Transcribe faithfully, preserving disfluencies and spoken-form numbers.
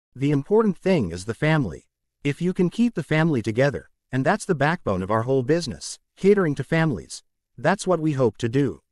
The important thing is the family. If you can keep the family together, and that's the backbone of our whole business, catering to families. That's what we hope to do.